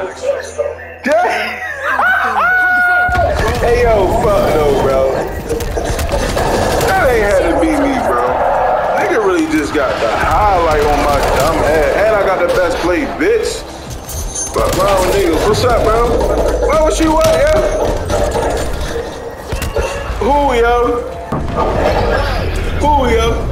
Hey yo, fuck no, bro. That ain't had to be me, bro. Nigga really just got the highlight on my dumb head. And I got the best play, bitch. Fuck wrong, niggas. What's up, bro? Why was you at, yo? Who, yo? Who, yo?